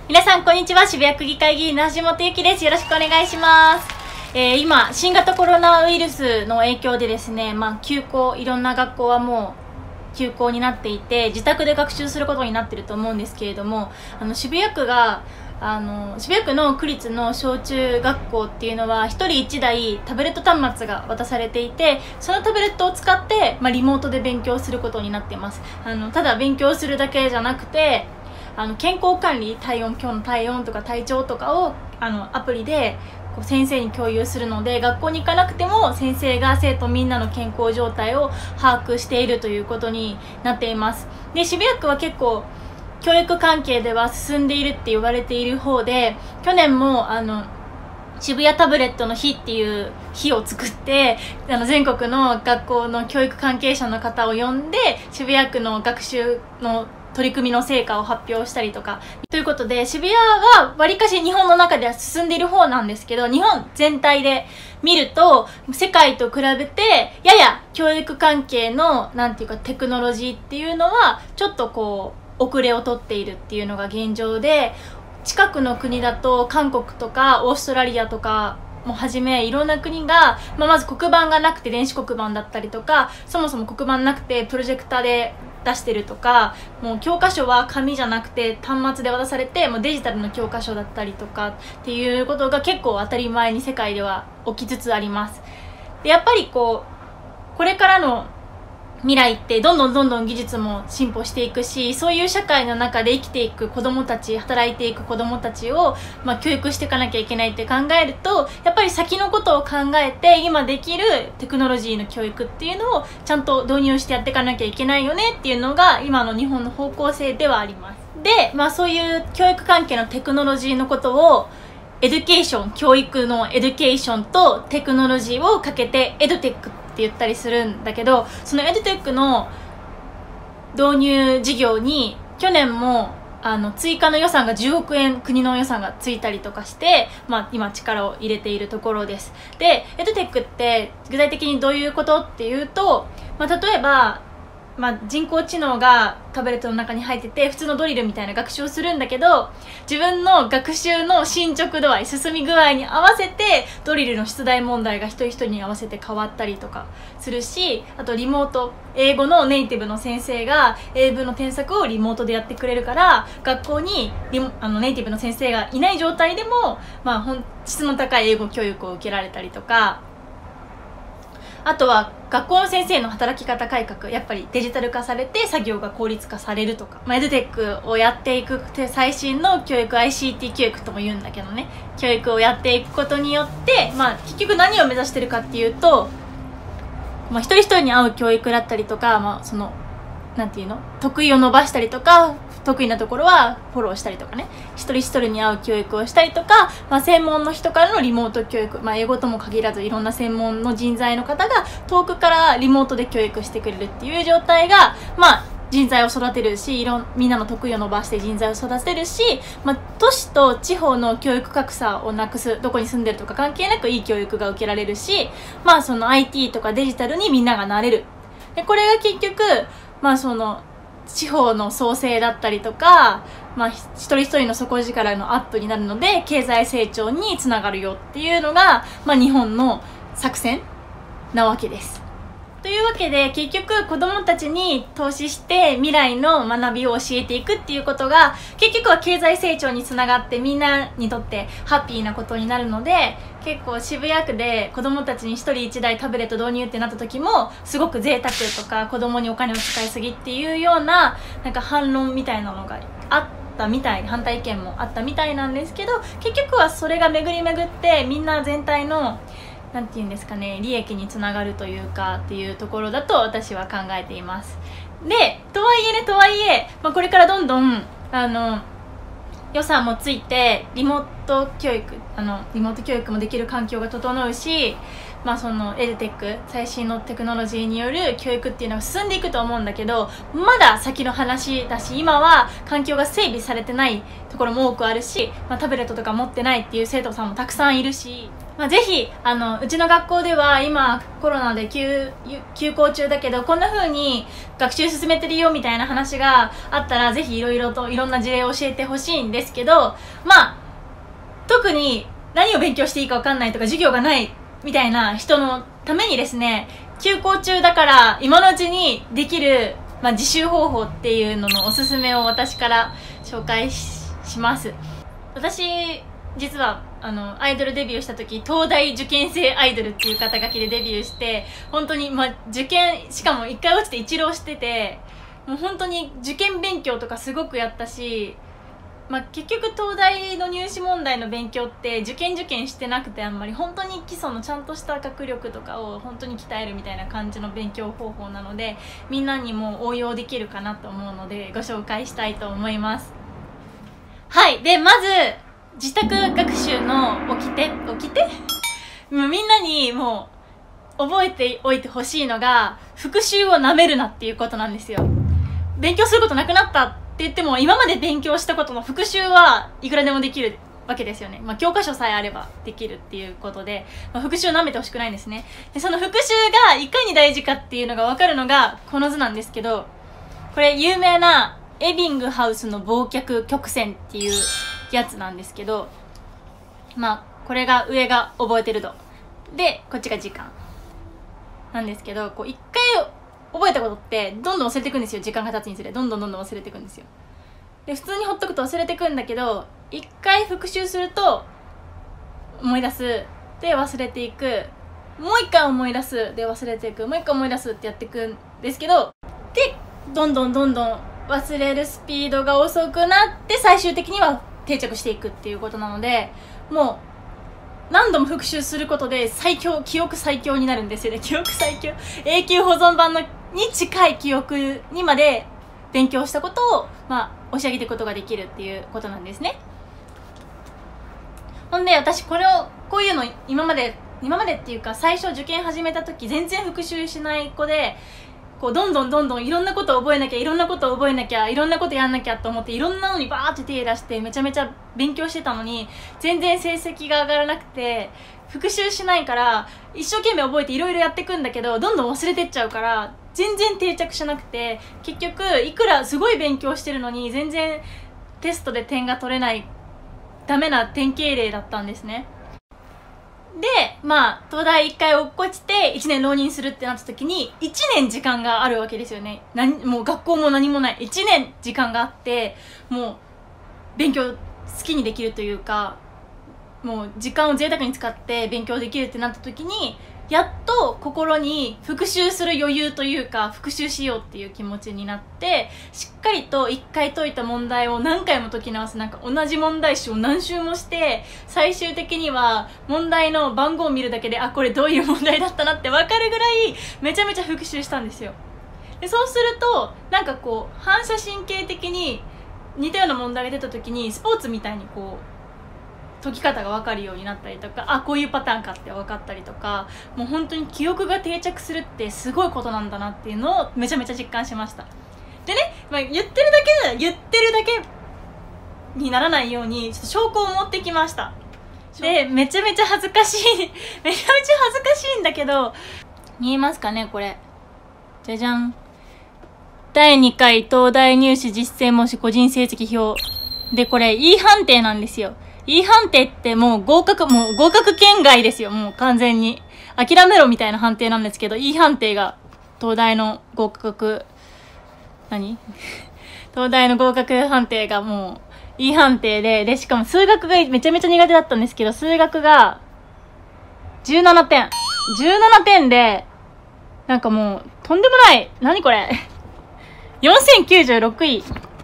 皆さんこんにちは。渋谷区議会議員の橋本ゆきです。よろしくお願いします。今新型コロナウイルスの影響でですね、休校、いろんな学校はもう休校になっていて、自宅で学習することになっていると思うんですけれども、渋谷区の区立の小中学校っていうのは1人1台タブレット端末が渡されていて、そのタブレットを使って、リモートで勉強することになっています。ただ勉強するだけじゃなくて、健康管理、今日の体温とか体調とかをアプリで先生に共有するので、学校に行かなくても先生が生徒みんなの健康状態を把握しているということになっています。で、渋谷区は結構教育関係では進んでいるって言われている方で、去年も渋谷タブレットの日っていう日を作って、全国の学校の教育関係者の方を呼んで、渋谷区の学習の取り組みの成果を発表したりとか。ということで、渋谷はわりかし日本の中では進んでいる方なんですけど、日本全体で見ると、世界と比べて、やや教育関係の、テクノロジーっていうのは、ちょっと遅れをとっているっていうのが現状で、近くの国だと韓国とかオーストラリアとかもはじめいろんな国が、まず黒板がなくて電子黒板だったりとか、そもそも黒板なくてプロジェクターで出してるとか、もう教科書は紙じゃなくて端末で渡されて、もうデジタルの教科書だったりとかっていうことが結構当たり前に世界では起きつつあります。で、やっぱりこれからの未来ってどんどん技術も進歩していくし、そういう社会の中で生きていく子どもたち、働いていく子どもたちを、教育していかなきゃいけないって考えると、やっぱり先のことを考えて今できるテクノロジーの教育っていうのをちゃんと導入してやっていかなきゃいけないよねっていうのが今の日本の方向性ではあります。で、そういう教育関係のテクノロジーのことをエデュケーション、教育のエデュケーションとテクノロジーをかけてエドテックって言ったりするんだけど、そのエドテックの導入事業に去年も追加の予算が10億円、国の予算がついたりとかして、今力を入れているところです。で、エドテックって具体的にどういうことっていうと、例えば人工知能がタブレットの中に入ってて、普通のドリルみたいな学習をするんだけど、自分の学習の進捗度合い、進み具合に合わせてドリルの出題問題が一人一人に合わせて変わったりとかするし、あとリモート、英語のネイティブの先生が英文の添削をリモートでやってくれるから、学校にネイティブの先生がいない状態でも、質の高い英語教育を受けられたりとか、あとは学校の先生の働き方改革、やっぱりデジタル化されて作業が効率化されるとか、エドテックをやっていく最新の教育、 ICT 教育とも言うんだけどね、教育をやっていくことによって、結局何を目指してるかっていうと、一人一人に合う教育だったりとか、得意を伸ばしたりとか、得意なところはフォローしたりとかね、一人一人に合う教育をしたりとか、専門の人からのリモート教育、英語とも限らずいろんな専門の人材の方が遠くからリモートで教育してくれるっていう状態が、人材を育てるし、みんなの得意を伸ばして人材を育てるし、都市と地方の教育格差をなくす、どこに住んでるとか関係なくいい教育が受けられるし、その IT とかデジタルにみんながなれる。で、これが結局地方の創生だったりとか、一人一人の底力のアップになるので、経済成長につながるよっていうのが、日本の作戦なわけです。というわけで、結局子供たちに投資して未来の学びを教えていくっていうことが、結局は経済成長につながってみんなにとってハッピーなことになるので、結構渋谷区で子供たちに一人一台タブレット導入ってなった時も、すごく贅沢とか子供にお金を使いすぎっていうような反論みたいなのがあったみたい、反対意見もあったみたいなんですけど、結局はそれが巡り巡ってみんな全体の利益につながるというかっていうところだと私は考えています。で、とはいえ、これからどんどん予算もついてリモート教育もできる環境が整うし、そのエデテック、最新のテクノロジーによる教育っていうのが進んでいくと思うんだけど、まだ先の話だし、今は環境が整備されてないところも多くあるし、タブレットとか持ってないっていう生徒さんもたくさんいるし、 まあ、ぜひうちの学校では今コロナで休校中だけどこんな風に学習進めてるよみたいな話があったらぜひいろいろといろんな事例を教えてほしいんですけど、まあ特に何を勉強していいか分かんないとか授業がないみたいな人のためにですね、休校中だから今のうちにできる、まあ、自習方法っていうののおすすめを私から紹介します。私実はアイドルデビューした時東大受験生アイドルっていう肩書きでデビューして本当に、まあ、受験しかも1回落ちて一浪しててもう本当に受験勉強とかすごくやったし、まあ、結局東大の入試問題の勉強って受験してなくてあんまり本当に基礎のちゃんとした学力とかを本当に鍛えるみたいな感じの勉強方法なのでみんなにも応用できるかなと思うのでご紹介したいと思います。はい。でまず自宅学習の起きてもうみんなにもう覚えておいてほしいのが復習をなめるなっていうことなんですよ。勉強することなくなったって言っても今まで勉強したことの復習はいくらでもできるわけですよね。まあ、教科書さえあればできるっていうことで、まあ、復習をなめてほしくないんですね。でその復習がいかに大事かっていうのが分かるのがこの図なんですけど、これ有名なエビングハウスの忘却曲線っていうやつなんですけど、まあこれが上が覚えてる度でこっちが時間なんですけど、こう一回覚えたことってどんどん忘れていくんですよ。時間が経つにつれどんどん忘れていくんですよ。で普通にほっとくと忘れていくんだけど一回復習すると思い出すで忘れていく、もう一回思い出すで忘れていく、もう一回思い出すってやっていくんですけど、でどんどん忘れるスピードが遅くなって最終的には定着していくっていうことなので、もう何度も復習することで記憶最強になるんですよね。記憶最強永久保存版に近い記憶にまで勉強したことを、まあ、押し上げていくことができるっていうことなんですね。ほんで私こういうの今までっていうか最初受験始めた時全然復習しない子で、こうどんどんいろんなことを覚えなきゃいろんなことやんなきゃと思っていろんなのにバーって手出してめちゃめちゃ勉強してたのに全然成績が上がらなくて、復習しないから一生懸命覚えていろいろやっていくんだけどどんどん忘れてっちゃうから全然定着しなくて、結局いくらすごい勉強してるのに全然テストで点が取れないダメな典型例だったんですね。でまあ東大1回落っこちて1年浪人するってなった時に1年時間があるわけですよね。もう学校も何もない1年時間があってもう勉強好きにできるというか、もう時間を贅沢に使って勉強できるってなった時にやっと心に復習する余裕というか復習しようっていう気持ちになって、しっかりと1回解いた問題を何回も解き直す、なんか同じ問題集を何周もして最終的には問題の番号を見るだけでこれどういう問題だったなって分かるぐらいめちゃめちゃ復習したんですよ。でそうするとなんかこう反射神経的に似たような問題が出た時にスポーツみたいにこう解き方が分かるようになったりとか、こういうパターンかって分かったりとか、もう本当に記憶が定着するってすごいことなんだなっていうのをめちゃめちゃ実感しました。でね、まあ、言ってるだけにならないようにちょっと証拠を持ってきました。でめちゃめちゃ恥ずかしいんだけど、見えますかねこれ、じゃじゃん。第2回東大入試実践模試個人成績表で、これ E 判定なんですよ。E 判定ってもう合格圏外ですよ。もう完全に諦めろみたいな判定なんですけど、 E 判定が東大の合格東大の合格判定がもう E 判定でしかも数学がめちゃめちゃ苦手だったんですけど、数学が17点でなんかもうとんでもない、何これ4096位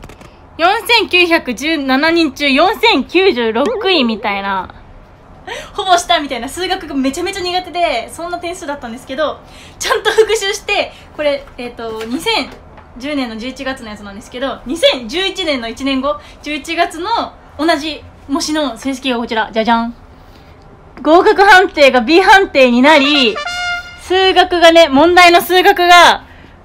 4917人中4096位みたいな、ほぼしたみたいな、数学がめちゃめちゃ苦手でそんな点数だったんですけど、ちゃんと復習して、これ2010年の11月のやつなんですけど、2011年の1年後11月の同じ模試の成績がこちら、じゃじゃん。合格判定が B 判定になり、数学がね、問題の数学が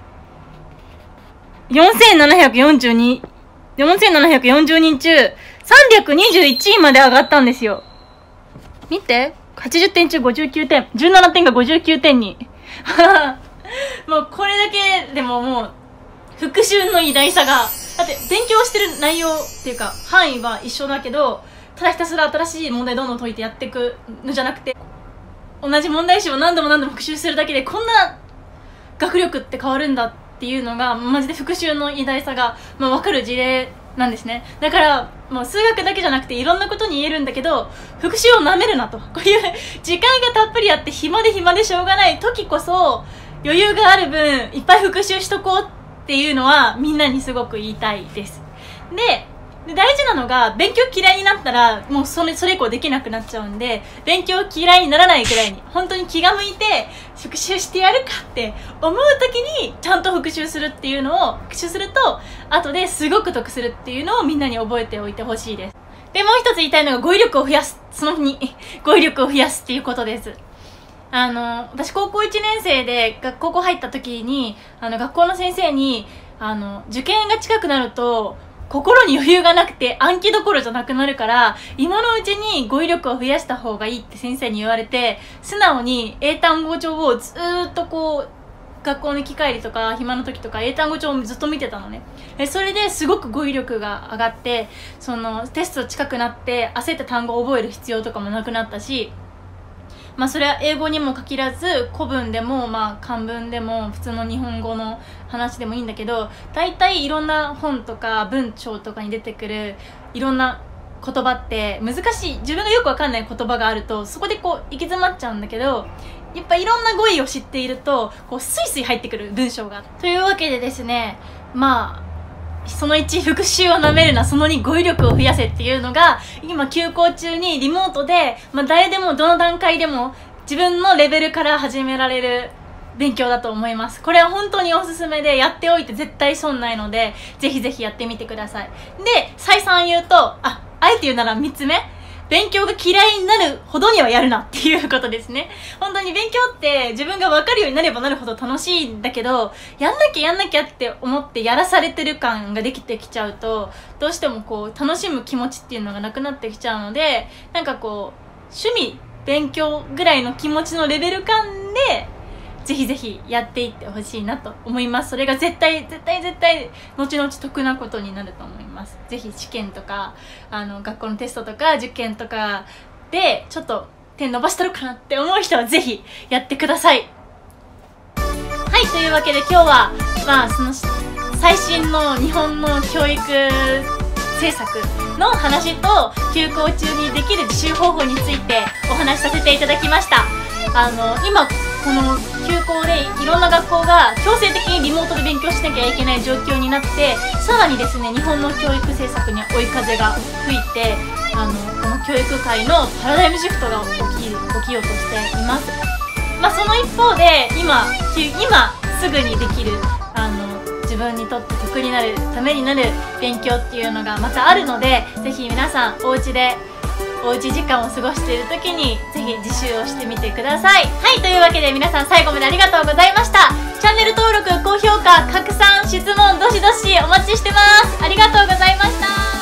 4740人中321位まで上がったんですよ。見て。 80点中59点、17点が59点に。もうこれだけでももう、復習の偉大さが、だって勉強してる内容っていうか、範囲は一緒だけど、ただひたすら新しい問題どんどん解いてやっていくのじゃなくて、同じ問題集を何度も何度も復習するだけで、こんな学力って変わるんだっていうのが、マジで復習の偉大さが、分かる事例なんですね。だから、もう数学だけじゃなくていろんなことに言えるんだけど、復習をなめるなと。こういう時間がたっぷりあって暇でしょうがない時こそ、余裕がある分、いっぱい復習しとこうっていうのはみんなにすごく言いたいです。で、大事なのが、勉強嫌いになったら、もうそれ以降できなくなっちゃうんで、勉強嫌いにならないくらいに、本当に気が向いて、復習してやるかって思う時に、ちゃんと復習するっていうのを、復習すると、後ですごく得するっていうのをみんなに覚えておいてほしいです。で、もう一つ言いたいのが、語彙力を増やす。その2、語彙力を増やすっていうことです。私高校1年生で高校入った時に、学校の先生に、受験が近くなると、心に余裕がなくて暗記どころじゃなくなるから、今のうちに語彙力を増やした方がいいって先生に言われて、素直に英単語帳をずーっとこう、学校の行き帰りとか暇の時とか英単語帳をずっと見てたのね。それですごく語彙力が上がって、そのテスト近くなって焦って単語を覚える必要とかもなくなったし、それは英語にも限らず古文でも漢文でも普通の日本語の話でもいいんだけど、大体いろんな本とか文章とかに出てくるいろんな言葉って難しい、自分がよくわかんない言葉があるとそこでこう行き詰まっちゃうんだけど、やっぱいろんな語彙を知っているとこうスイスイ入ってくる文章が。というわけでですね、その1、復習をなめるな、その2、語彙力を増やせっていうのが、今休校中にリモートで、誰でもどの段階でも自分のレベルから始められる勉強だと思います。これは本当におすすめで、やっておいて絶対損ないので、ぜひぜひやってみてください。で、再三言うと、あえて言うなら3つ目。勉強が嫌いになるほどにはやるなっていうことですね。本当に勉強って自分が分かるようになればなるほど楽しいんだけど、やんなきゃって思ってやらされてる感ができてきちゃうと、どうしてもこう楽しむ気持ちっていうのがなくなってきちゃうので、趣味、勉強ぐらいの気持ちのレベル感で、ぜひぜひやっていってほしいなと思います。それが絶対後々得なことになると思います。ぜひ試験とか学校のテストとか受験とかでちょっと点伸ばしたろかなって思う人はぜひやってください。はい、というわけで今日はその最新の日本の教育政策の話と休校中にできる自習方法についてお話しさせていただきました。今この休校でいろんな学校が強制的にリモートで勉強しなきゃいけない状況になって、さらにですね、日本の教育政策に追い風が吹いて、この教育界のパラダイムシフトが起きようとしています。その一方で今すぐにできる自分にとって得になるためになる勉強っていうのがまたあるので、ぜひ皆さんお家時間を過ごしている時にぜひ自習をしてみてください。はい、というわけで皆さん最後までありがとうございました。チャンネル登録、高評価、拡散、質問どしどしお待ちしてます。ありがとうございました。